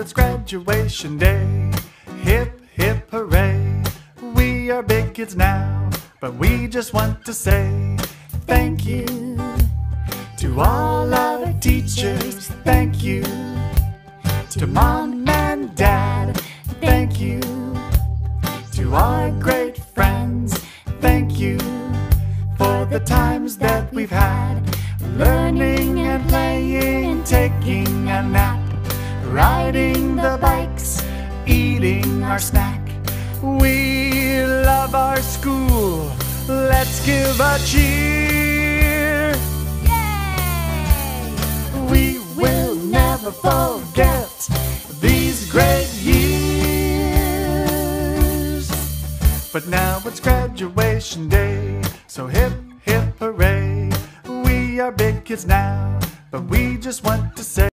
it's graduation day. Hip, hip, hooray. We are big kids now, but we just want to say thank you to all our teachers. Thank you to Mom and Dad. Thank you to our great friends. Thank you for the times that we've had, learning and playing, taking a nap, riding the bikes, eating our snack. We love our school. Let's give a cheer. Yay! We will never forget these great years. But now it's graduation day, so hip, hip, hooray. We are big kids now, but we just want to say